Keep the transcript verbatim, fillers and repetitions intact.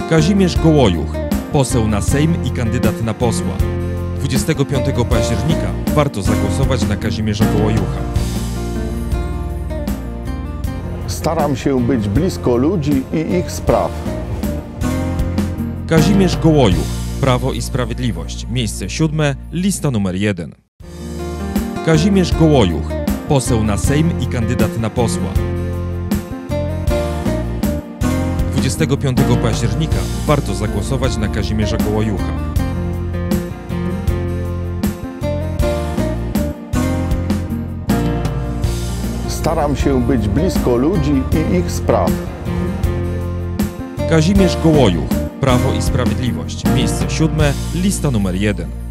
Kazimierz Gołojuch, poseł na Sejm i kandydat na posła. dwudziestego piątego października warto zagłosować na Kazimierza Gołojucha. Staram się być blisko ludzi i ich spraw. Kazimierz Gołojuch, Prawo i Sprawiedliwość, miejsce siódme, lista numer jeden. Kazimierz Gołojuch, poseł na Sejm i kandydat na posła. dwudziestego piątego października warto zagłosować na Kazimierza Gołojucha. Staram się być blisko ludzi i ich spraw. Kazimierz Gołojuch, Prawo i Sprawiedliwość, miejsce siódme, lista numer jeden.